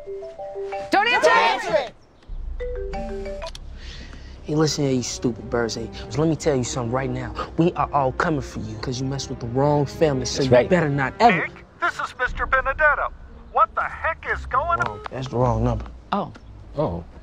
Don't answer it! Hey, listen here, you stupid birds. Hey, so let me tell you something right now. We are all coming for you because you messed with the wrong family, so you better not ever. Nick, this is Mr. Benedetto. What the heck is going on? That's the wrong number. Oh. Oh.